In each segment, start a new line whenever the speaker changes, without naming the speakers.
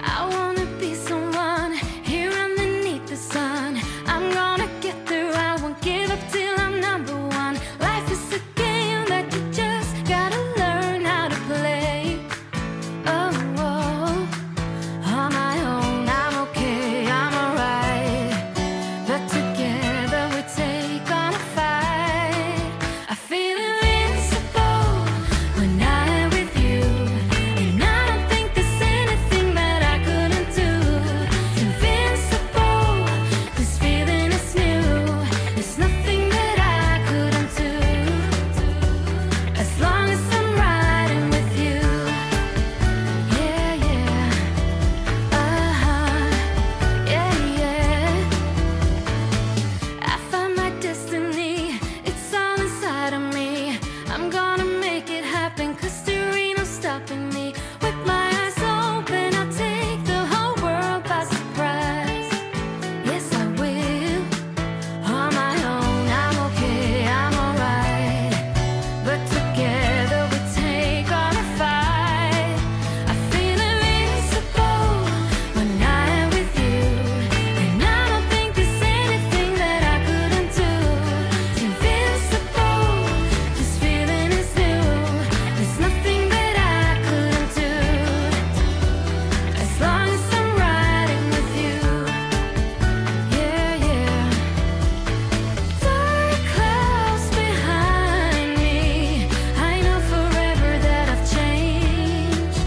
I wanna be someone here underneath the sun. I'm gonna get through, I won't give up till I'm number one. Life is a game that you just gotta learn how to play. Oh, oh. On my own, I'm okay, I'm alright. But together we take on a fight. I feel invincible when I'm with you. And I don't think there's anything that I couldn't do. Invincible, this feeling is new. There's nothing that I couldn't do. As long as I'm riding with you. Yeah, yeah. Yeah, yeah. I found my destiny, it's all inside of me. I'm gonna make it happen, 'cause there ain't no stopping me. With my eyes open, I'll take the whole world by surprise. Yes, I will. On my own, I'm okay, I'm alright. But together we take on a fight. I feel invincible when I'm with you. And I don't think there's anything that I couldn't do. Invincible, this feeling is new. There's nothing that I couldn't do. As long as I'm riding with you. Yeah, yeah. Dark clouds behind me. I know forever that I've changed.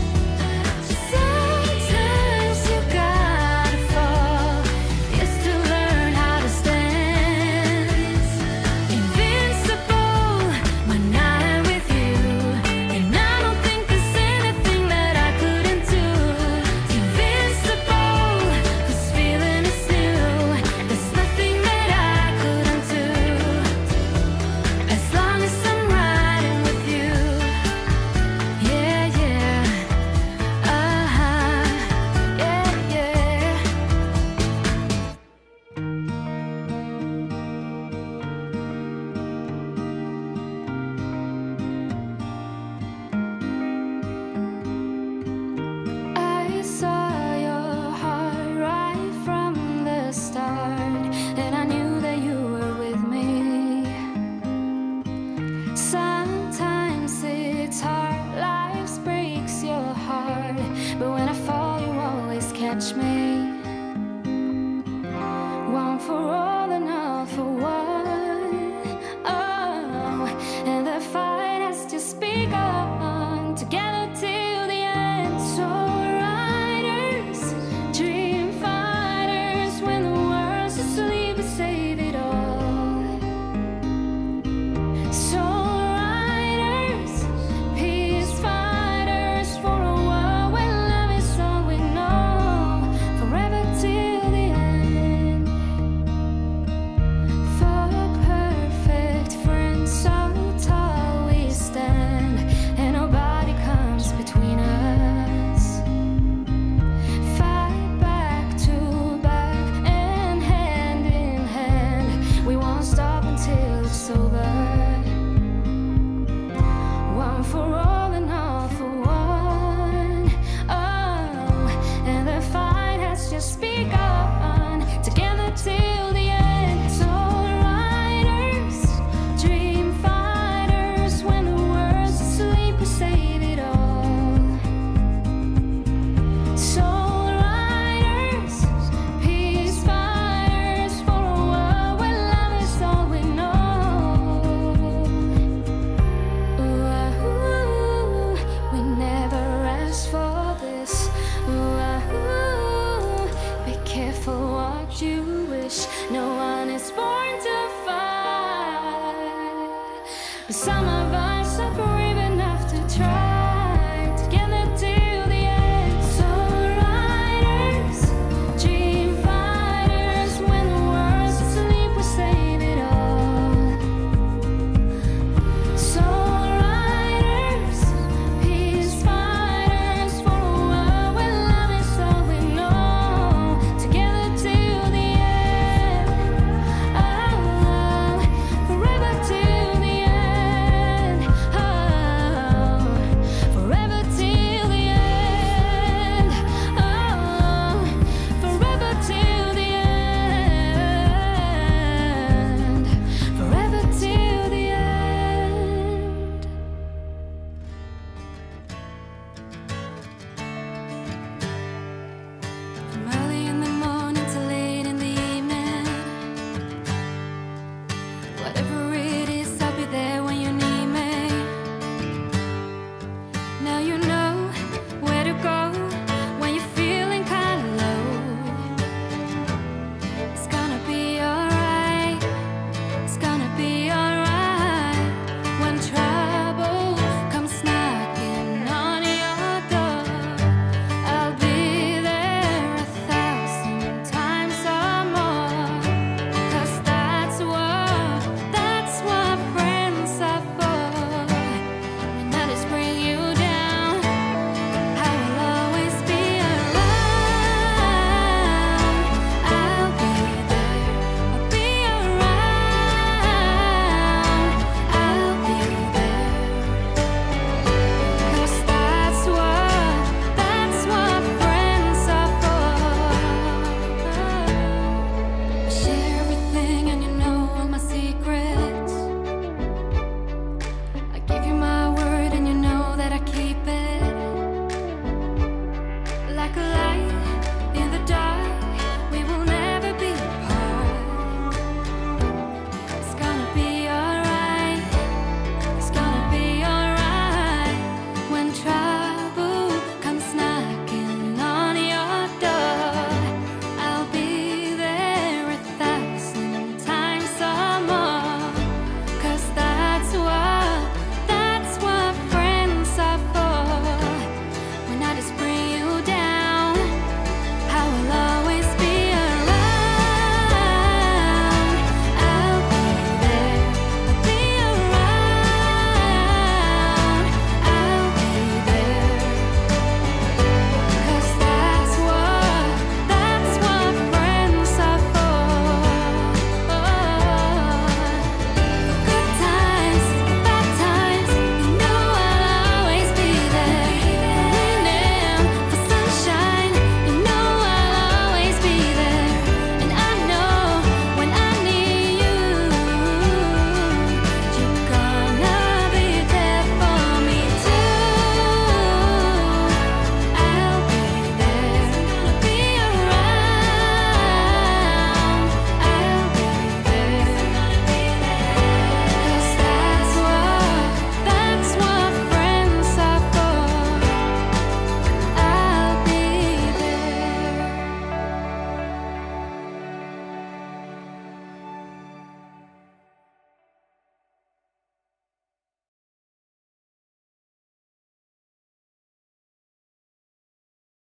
Sometimes you gotta fall just to learn how to stand. Invincible when I'm with you. And I don't think there's anything that I couldn't do. Invincible, this feeling is new. There's nothing that I couldn't do. As long as I'm riding with you. Yeah, yeah. Yeah, yeah. I saw your heart right from the start, and I knew that you were with me. Sometimes it's hard, life breaks your heart, but when I fall, you always catch me. One for all and all for one. Oh, and the fight has just begun. Together till the end. So riders, dream fighters, when the world's asleep, we save it all. So riders, peace fighters, for a world where love is all we know. Forever till the end. For perfect friends, so tall we stand, and nobody comes between us. Fight back to back and hand in hand. We won't stop until it's over. One for all and all for one. Oh, and the fight has just begun. Together till the end. So riders, dream fighters, when the world's asleep, we save it all. So riders, peace fighters, for a world where love is all we know. Ooh, we never asked for this. Ooh, be careful what you wish. No one is born to fight, but some of us are brave enough to try. Together till the end. So in the dark.